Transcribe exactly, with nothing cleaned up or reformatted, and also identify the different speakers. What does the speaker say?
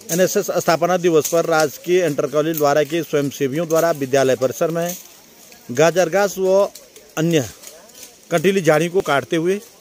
Speaker 1: NSS स्थापना दिवस पर राजकीय इंटर कॉलेज द्वारा के स्वयंसेवियों द्वारा विद्यालय परिसर में गाजर घास व अन्य कंटीली झाड़ी को काटते हुए